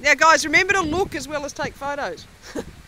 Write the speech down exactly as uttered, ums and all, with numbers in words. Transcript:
Now guys, remember to look as well as take photos.